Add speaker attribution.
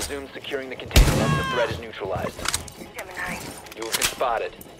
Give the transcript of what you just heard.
Speaker 1: resume securing the container once the threat is neutralized.
Speaker 2: Gemini.
Speaker 1: You have been spotted.